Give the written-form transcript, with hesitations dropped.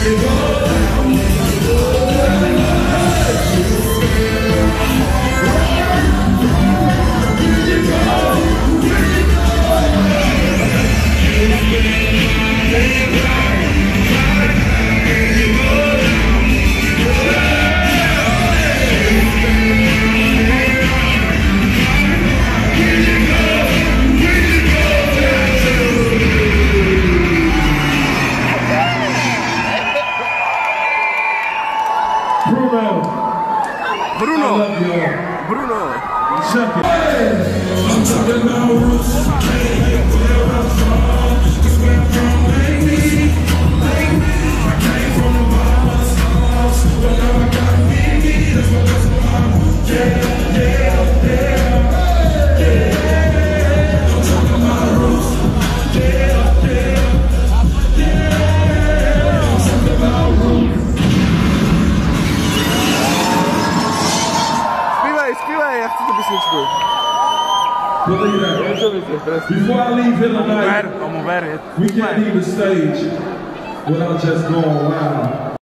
Bruno. Check it. I'm talking about roots. Can't where I'm from. Just where I'm from, baby. I came from the bottom, but now I got me. That's what that's about. Yeah. I'm talking about roots. Yeah. I'm talking about roots. Śpiewaj, ja chcę to piosenczkę. But look at that. Before I leave here tonight, we can't leave the stage without just going wild.